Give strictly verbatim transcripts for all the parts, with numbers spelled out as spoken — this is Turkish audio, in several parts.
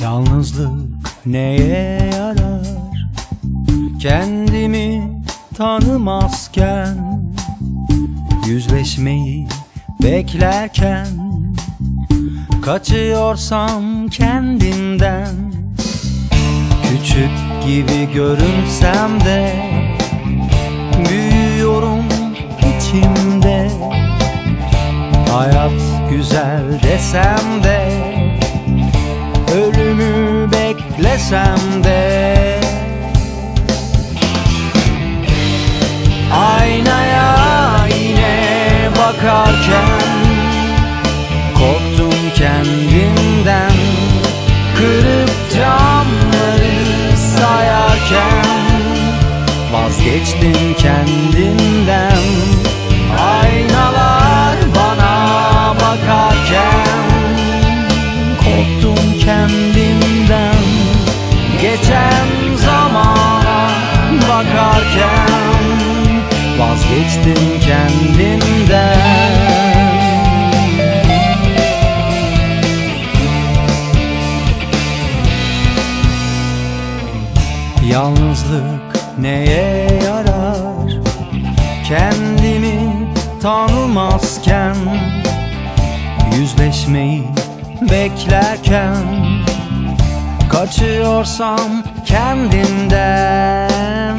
Yalnızlık neye yarar? Kendimi tanımazken, yüzleşmeyi beklerken, kaçıyorsam kendimden. Küçük gibi görünsem de büyüyorum içimde. Hayat güzel desem de, ölümü beklesem de, aynaya yine bakarken korktum kendimden. Kırıp camları sayarken vazgeçtim kendimden. Aynalar bana bakarken korktum kendimden. Geçen zamana bakarken vazgeçtim kendimden. Yalnızlık neye yarar? Kendimi tanımazken, yüzleşmeyi beklerken, kaçıyorsam kendimden.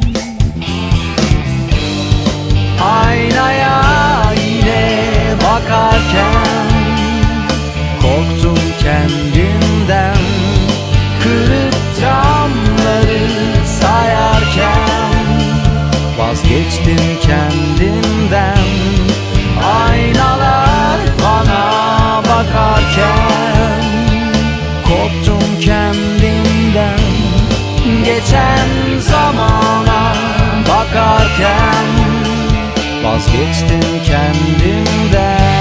Aynaya yine bakarken korktum kendimden. Kırık camları sayarken vazgeçtim kendimden. Aynalar bana bakarken korktum kendimden. Geçen zamana bakarken vazgeçtim kendimden.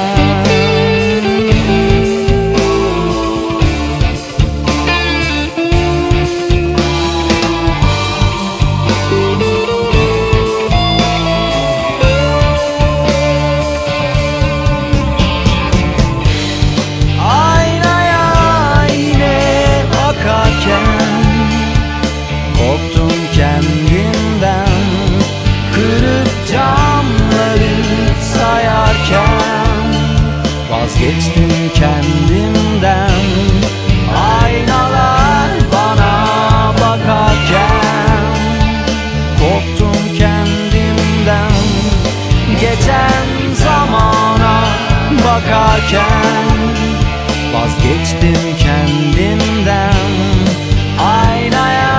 Korktum kendimden. Kırık camları sayarken vazgeçtim kendimden. Aynalar bana bakarken korktum kendimden. Geçen zamana bakarken vazgeçtim kendimden. Aynaya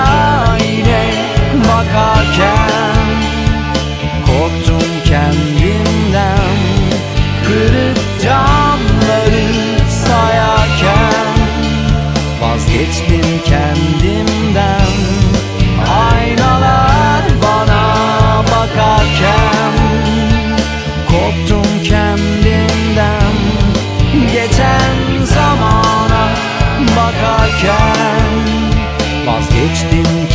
bakarken korktum kendimden. Kırık camları sayarken vazgeçtim kendimden. Aynalar bana bakarken korktum kendimden. Geçen zamana bakarken vazgeçtim